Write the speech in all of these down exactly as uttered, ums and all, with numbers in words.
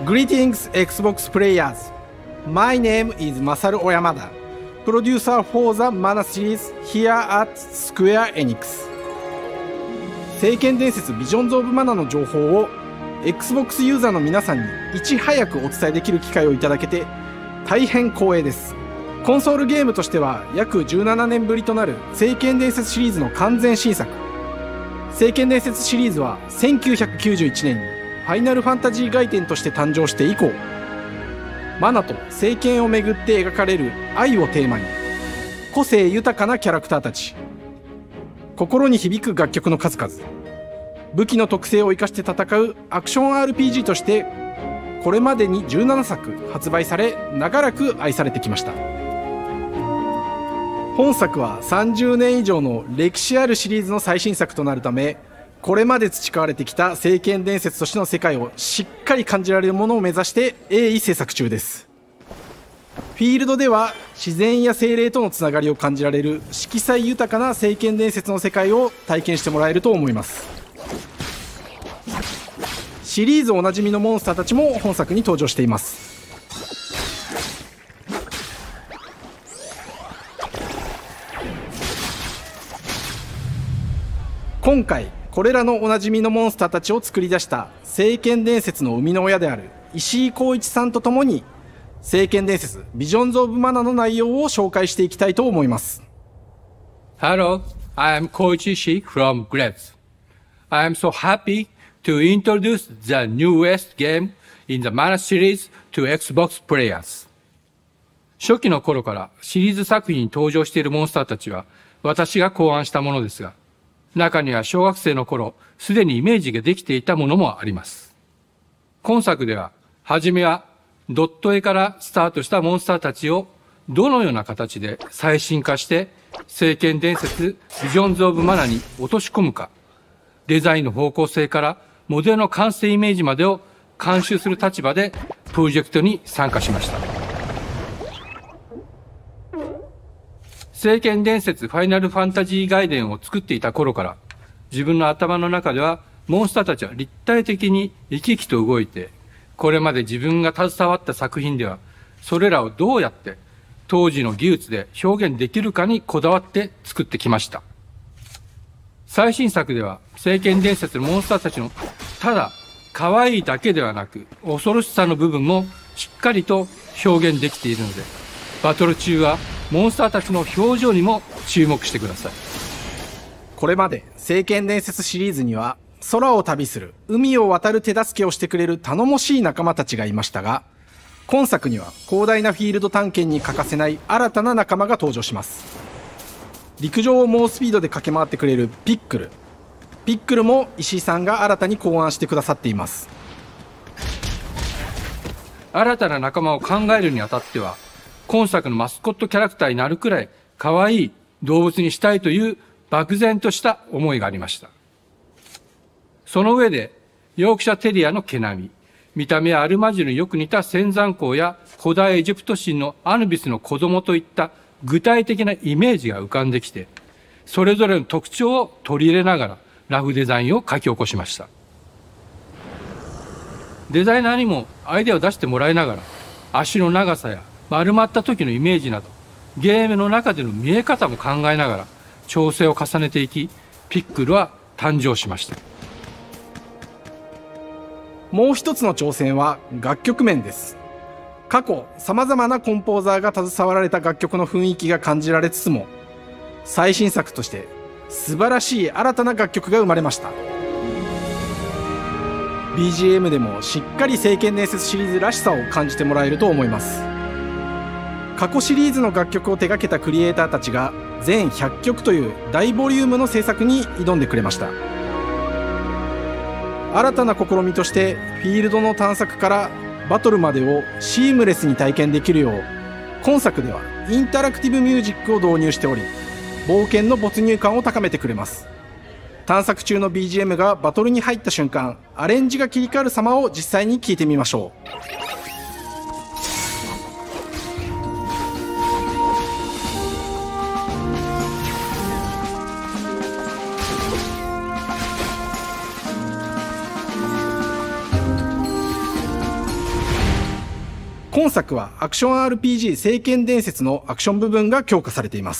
Greetings Xbox players. My name is Masaru Oyamada, producer for the Mana series here at Square Enix. 聖剣伝説 Visions of Mana の情報を Xbox ユーザーの皆さんにいち早くお伝えできる機会をいただけて大変光栄です。コンソールゲームとしては約じゅうななねんぶりとなる聖剣伝説シリーズの完全新作。聖剣伝説シリーズはせんきゅうひゃくきゅうじゅういちねんにファイナルファンタジー外伝として誕生して以降、マナと聖剣をめぐって描かれる愛をテーマに、個性豊かなキャラクターたち、心に響く楽曲の数々、武器の特性を生かして戦うアクション アールピージー としてこれまでにじゅうななさく発売され、長らく愛されてきました。本作はさんじゅうねん以上の歴史あるシリーズの最新作となるため、これまで培われてきた聖剣伝説としての世界をしっかり感じられるものを目指して鋭意制作中です。フィールドでは自然や精霊とのつながりを感じられる色彩豊かな聖剣伝説の世界を体験してもらえると思います。シリーズおなじみのモンスターたちも本作に登場しています。今回これらのおなじみのモンスターたちを作り出した聖剣伝説の生みの親である石井浩一さんとともに、聖剣伝説 Visions of Mana の内容を紹介していきたいと思います。 Hello, I am Koichi Ishii from Grez. I am so happy to introduce the newest game in the Mana series to Xbox players. 初期の頃からシリーズ作品に登場しているモンスターたちは私が考案したものですが、中には小学生の頃すでにイメージができていたものもあります。今作でははじめはドット絵からスタートしたモンスターたちをどのような形で最新化して聖剣伝説 Visions of Mana に落とし込むか、デザインの方向性からモデルの完成イメージまでを監修する立場でプロジェクトに参加しました。聖剣伝説ファイナルファンタジー外伝を作っていた頃から、自分の頭の中ではモンスターたちは立体的に生き生きと動いて、これまで自分が携わった作品ではそれらをどうやって当時の技術で表現できるかにこだわって作ってきました。最新作では聖剣伝説のモンスターたちのただ可愛いだけではなく恐ろしさの部分もしっかりと表現できているので、バトル中はモンスターたちの表情にも注目してください。 これまで聖剣伝説シリーズには空を旅する、海を渡る手助けをしてくれる頼もしい仲間たちがいましたが、今作には広大なフィールド探検に欠かせない新たな仲間が登場します。陸上を猛スピードで駆け回ってくれるピックル。ピックルも石井さんが新たに考案してくださっています。 新たな仲間を考えるにあたっては、今作のマスコットキャラクターになるくらい可愛い動物にしたいという漠然とした思いがありました。その上で、ヨークシャテリアの毛並み、見た目はアルマジルによく似た仙山港や古代エジプト神のアヌビスの子供といった具体的なイメージが浮かんできて、それぞれの特徴を取り入れながらラフデザインを書き起こしました。デザイナーにもアイデアを出してもらいながら、足の長さや丸まった時のイメージなど、ゲームの中での見え方も考えながら調整を重ねていき、ピックルは誕生しました。 もう一つの挑戦は楽曲面です。過去様々なコンポーザーが携わられた楽曲の雰囲気が感じられつつも、最新作として素晴らしい新たな楽曲が生まれました。 ビージーエム でもしっかり聖剣伝説シリーズらしさを感じてもらえると思います。過去シリーズの楽曲を手掛けたクリエイターたちが全ひゃっきょくという大ボリュームの制作に挑んでくれました。新たな試みとしてフィールドの探索からバトルまでをシームレスに体験できるよう、今作ではインタラクティブミュージックを導入しており、冒険の没入感を高めてくれます。探索中の ビージーエム がバトルに入った瞬間、アレンジが切り替わる様を実際に聞いてみましょう。 本作はアクション アールピージー 聖剣伝説のアクション部分が強化されています。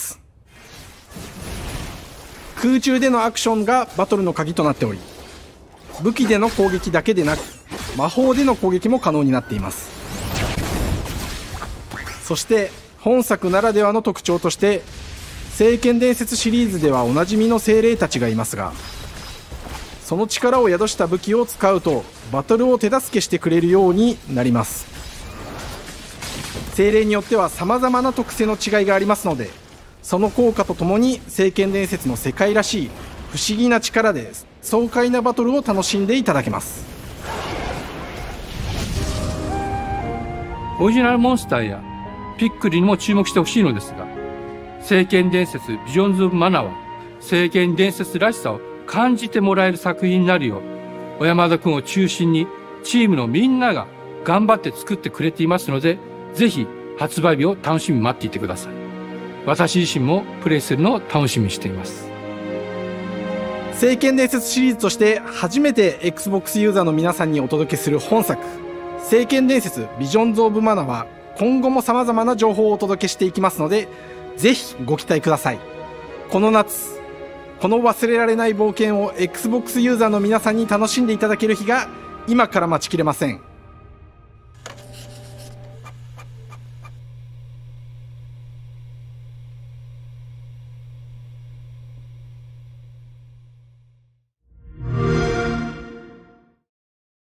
空中でのアクションがバトルの鍵となっており、武器での攻撃だけでなく魔法での攻撃も可能になっています。そして本作ならではの特徴として聖剣伝説シリーズではおなじみの精霊たちがいますが、その力を宿した武器を使うとバトルを手助けしてくれるようになります。精霊によっては様々な特性の違いがありますので、その効果とともに聖剣伝説の世界らしい不思議な力で爽快なバトルを楽しんでいただけます。 オリジナルモンスターやピックリにも注目してほしいのですが、聖剣伝説ビジョンズ・オブ・マナは聖剣伝説らしさを感じてもらえる作品になるよう、小山田くんを中心にチームのみんなが頑張って作ってくれていますので、ぜひ発売日を楽しみに待っていてください。私自身もプレイするのを楽しみにしています。 聖剣伝説シリーズとして初めて Xbox ユーザーの皆さんにお届けする本作、聖剣伝説ビジョンズ・オブ・マナは今後も様々な情報をお届けしていきますので、ぜひご期待ください。この夏、この忘れられない冒険を Xbox ユーザーの皆さんに楽しんでいただける日が今から待ちきれません。